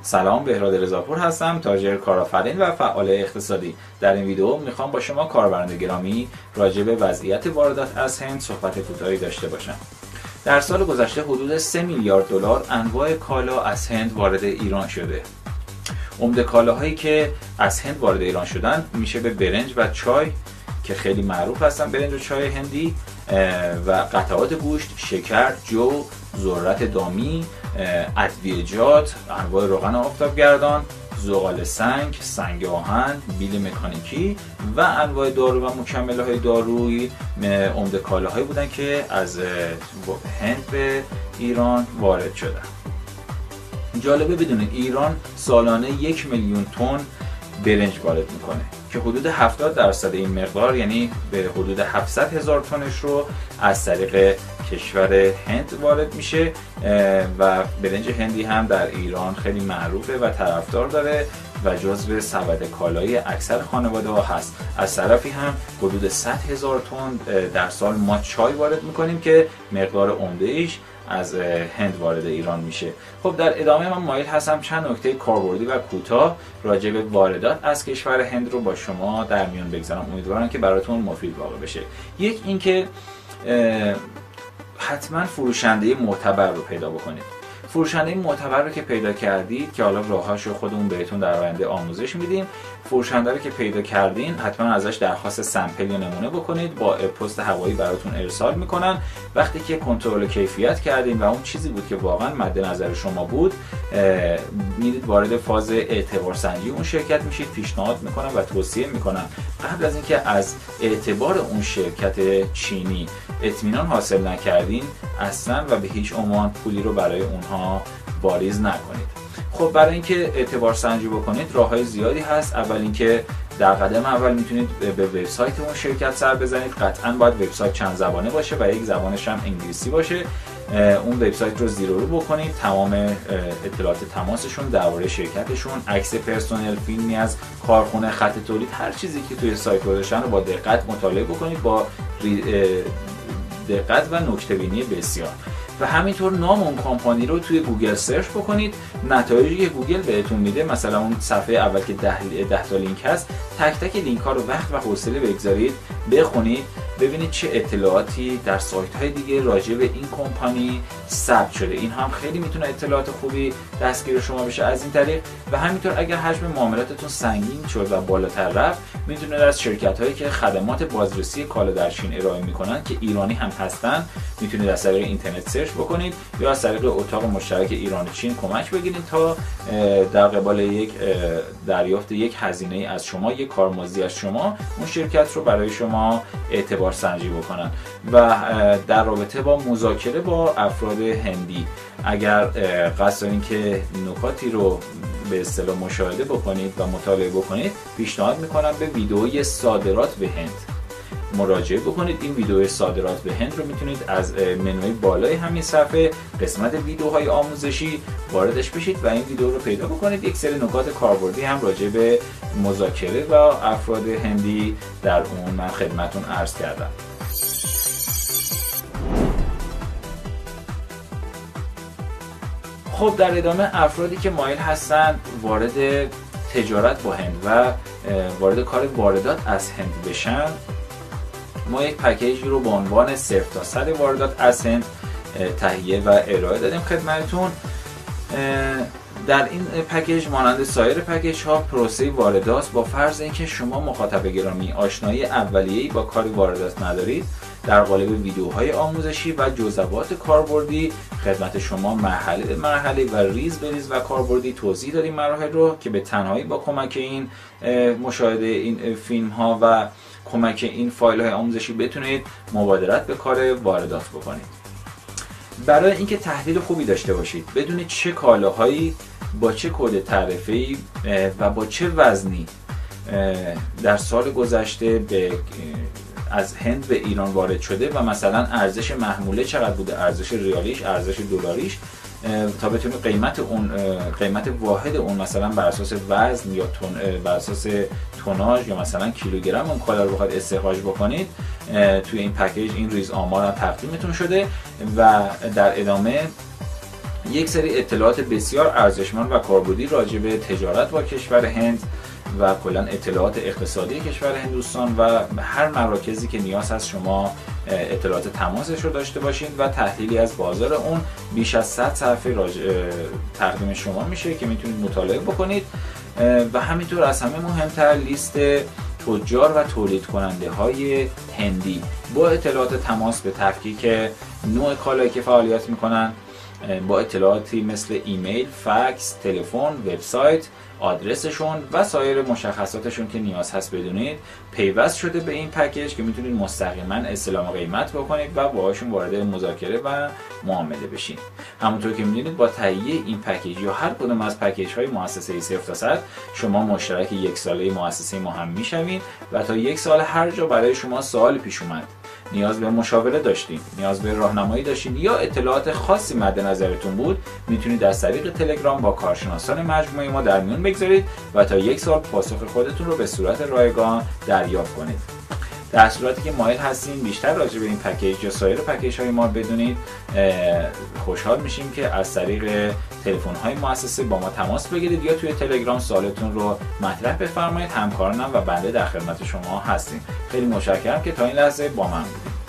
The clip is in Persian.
سلام، بهراد رضاپور هستم، تاجر کارآفرین و فعال اقتصادی. در این ویدیو میخوام با شما کاربران گرامی راجع به وضعیت واردات از هند صحبت کوتاهی داشته باشم. در سال گذشته حدود 3 میلیارد دلار انواع کالا از هند وارد ایران شده. عمده کالاهایی که از هند وارد ایران شدن میشه به برنج و چای که خیلی معروف هستن، برنج و چای هندی، و قطعات گوشت، شکر، جو، ذرت دامی، ادویه‌جات، انواع روغن آفتابگردان، زغال سنگ، سنگ آهن، بیل مکانیکی و انواع دارو و مکمل‌های دارویی عمده کالاهایی بودن که از هند به ایران وارد شدن. جالبه بدونید ایران سالانه 1 میلیون تن برنج وارد میکنه که حدود 70% این مقدار، یعنی به حدود 700,000 تنش رو از طریق کشور هند وارد میشه و برنج هندی هم در ایران خیلی معروفه و طرفدار داره و جزو سبد کالای اکثر خانواده ها هست. از طرفی هم حدود 100,000 تن در سال ما چای وارد میکنیم که مقدار عمده ایش از هند وارد ایران میشه. خب در ادامه من مایل هستم چند نکته کاربردی و کوتاه راجع به واردات از کشور هند رو با شما در میان بگذارم. امیدوارم که براتون مفید واقع بشه. یک اینکه حتما فروشنده معتبر رو پیدا بکنید. فروشنده معتبر رو که پیدا کردید، که حالا راهاشو خودمون بهتون در آینده آموزش میدیم، فروشنده رو که پیدا کردین حتما ازش درخواست سمپل یا نمونه بکنید، با پست هوایی براتون ارسال میکنن. وقتی که کنترل کیفیت کردین و اون چیزی بود که واقعا مد نظر شما بود، میرید وارد فاز اعتبار سنجی اون شرکت میشید. پیشنهاد میکنم و توصیه میکنم قبل از اینکه از اعتبار اون شرکت چینی اطمینان حاصل نکردین، اصلا و به هیچ عنوان پولی رو برای اونها واریز نکنید. خب برای اینکه اعتبار سنجی بکنید راههای زیادی هست. اول اینکه در قدم اول میتونید به وبسایت اون شرکت سر بزنید. قطعا باید وبسایت چند زبانه باشه و یک زبانش هم انگلیسی باشه. اون وبسایت رو زیر و رو بکنید، تمام اطلاعات تماسشون، درباره شرکتشون، عکس پرسنل، فیلمی از کارخونه، خط تولید، هر چیزی که توی سایت گذاشتن رو با دقت مطالعه بکنید، با دقت و نکته‌بینی بسیار. و همینطور نام اون کمپانی رو توی گوگل سرچ بکنید. نتایجی که گوگل بهتون میده، مثلا اون صفحه اول که 10 تا لینک هست، تک تک لینک ها رو وقت و حوصله بگذارید، بخونید، ببینید چه اطلاعاتی در سایت های دیگه راجع به این کمپانی ثبت شده. این هم خیلی میتونه اطلاعات خوبی دستگیر شما بشه از این طریق. و همینطور اگر حجم معاملاتتون سنگین شد و بالاتر رفت، میتونید از شرکت هایی که خدمات بازرسی کالا در چین ارائه میکنن که ایرانی هم هستن، میتونید از طریق اینترنت سرچ بکنید یا از طریق اتاق مشترک ایران چین کمک بگیرید تا در قبال یک دریافت یک هزینه از شما، یک کارمزدی از شما، اون شرکت رو برای شما اعتبار سنجی بکنن. و در رابطه با مذاکره با افراد هندی، اگر قصد دارین که نکاتی رو به اصطلاح مشاهده بکنید و مطالعه بکنید، پیشنهاد میکنم به ویدئوی صادرات به هند مراجعه بکنید. این ویدیو صادرات به هند رو میتونید از منوی بالای همین صفحه قسمت ویدیوهای آموزشی واردش بشید و این ویدیو رو پیدا بکنید. یک سری نکات کاربردی هم راجع به مذاکره و افراد هندی در اون من خدمتتون عرض کردم. خب در ادامه، افرادی که مایل هستن وارد تجارت با هند و وارد کار واردات از هند بشن، ما یک پکیجی رو با عنوان 0 تا 100 واردات از هند تهیه و ارائه دادیم خدمتتون. در این پکیج مانند سایر پکیج ها پروسه واردات، با فرض اینکه شما مخاطب گرامی آشنایی اولیه‌ای با کار واردات ندارید، در قالب ویدیوهای آموزشی و جزئیات کاربردی خدمت شما مرحله به مرحله و ریز به ریز و کاربردی توضیح دادیم مراحل رو که به تنهایی با کمک این مشاهده این فیلم ها و کمک این فایل های آموزشی بتونید مبادرت به کار واردات بکنید. برای اینکه تحلیل خوبی داشته باشید، بدونید چه کالاهایی با چه کد تعرفه‌ای و با چه وزنی در سال گذشته از هند به ایران وارد شده و مثلا ارزش محموله چقدر بوده، ارزش ریالیش، ارزش دلاریش، تا بتونید قیمت واحد اون مثلا بر اساس وزن یا بر اساس توناژ یا مثلا کیلوگرم اون کالا رو بخواید استخراج بکنید. توی این پکیج این ریز آمار هم تقدیمتون شده و در ادامه یک سری اطلاعات بسیار ارزشمند و کاربردی راجع به تجارت با کشور هند و کلا اطلاعات اقتصادی کشور هندوستان و هر مراکزی که نیاز هست شما اطلاعات تماسش رو داشته باشید و تحلیلی از بازار اون بیش از 100 صفحه تقدیم شما میشه که میتونید مطالعه بکنید. و همینطور از همه مهمتر لیست تجار و تولید کننده های هندی با اطلاعات تماس به تفکیک نوع کالایی که فعالیت میکنن، با اطلاعاتی مثل ایمیل، فکس، تلفن، وبسایت، آدرسشون و سایر مشخصاتشون که نیاز هست بدونید پیوست شده به این پکیج که میتونید مستقیما استلام قیمت بکنید و باهاشون وارد مذاکره و معامله بشین. همونطور که میدونید با تهیه این پکیج یا هر کدوم از پکیج های مؤسسه 0 تا 100 شما مشترک یک ساله مؤسسه ما هم میشوید و تا یک سال هر جا برای شما سوال پیش اومد، نیاز به مشاوره داشتین، نیاز به راهنمایی داشتین یا اطلاعات خاصی مد نظرتون بود، میتونید از طریق تلگرام با کارشناسان مجموعه ما در میون بگذارید و تا یک سال پاسخ خودتون رو به صورت رایگان دریافت کنید. در صورتی که مایل هستین بیشتر راجع به این پکیج یا سایر پکیج های ما بدونید، خوشحال میشیم که از طریق تلفن های مؤسسه با ما تماس بگیرید یا توی تلگرام سوالتون رو مطرح بفرمایید. همکارانم و بنده در خدمت شما هستیم. خیلی متشکرم که تا این لحظه با من بودید.